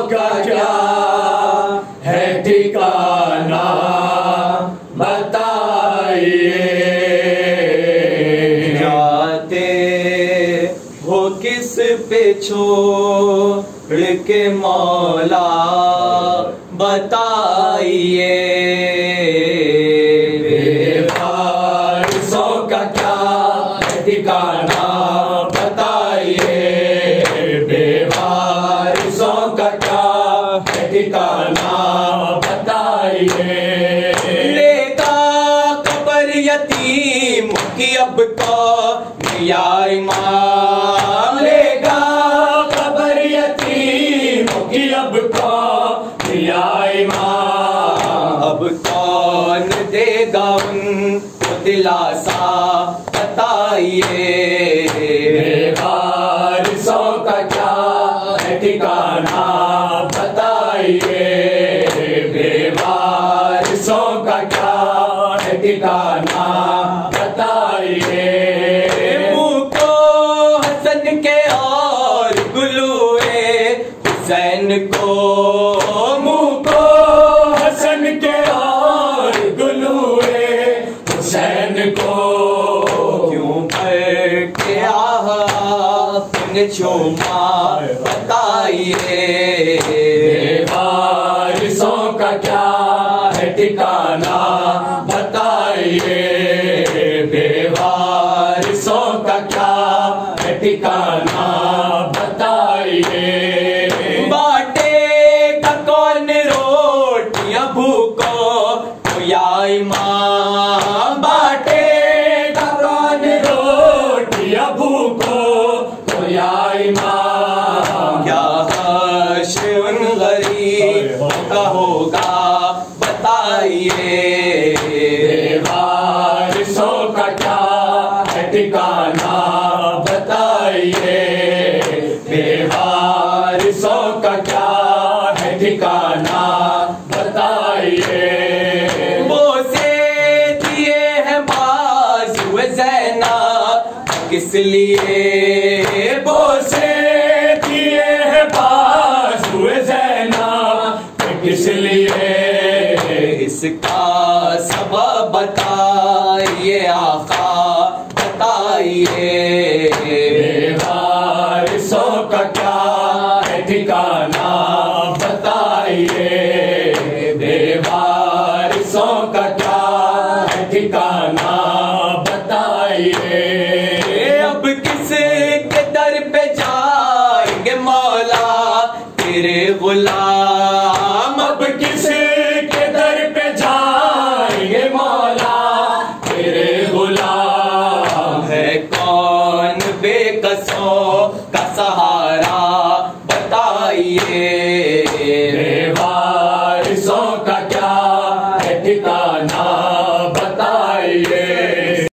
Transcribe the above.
का क्या है ठिकाना बताइए। जाते हो किस पे छोड़ के मौला बताइए। बेवारिसों का क्या है ठिकाना बताइए। बेवारिसों का क्या है ठिकाना बताइए। लेगा कबर यतीम की अब तो या इमाम। लेगा कबर यतीम की अब तो या इमाम। अब कौन देगा उनको दिलासा बताइए। बेवारिसों का क्या है ठिकाना बताइए। बेवारिसों का क्या है ठिकाना बताइए। मुँह को हसन के और गुलूए हुसैन को। मुँह को हसन के और गुलूए हुसैन को। क्यों भर के आपने चूमा बताइए। बेवारिसों का क्या है ठिकाना बताइए। बेवारिसों का क्या है ठिकाना बताइए। बांटेगा कौन रोटियां भूखो तो या इमाम। बांटेगा कौन रोटियां भूखो तो या इमाम। क्या हश्र उन गरीबों का होगा बताइए। बेवारिसों का क्या है ठिकाना बताइए। बेवारिसों का क्या है ठिकाना बताइए। बोसे दिए हैं बाजुए ज़ैनब किस लिए। बोसे दिए हैं बाजुए ज़ैनब किस लिए। इसका सबब बताइए आका बताइए। बेवारिसों का क्या है ठिकाना बताइए। बेवारिसों का क्या है ठिकाना बताइए। अब किसके दर पे जाएंगे मौला तेरे गुलाम। अब किसके दर पे जाएंगे मौला तेरे गुलाम। है कौन बेकसों का सहारा बताइए।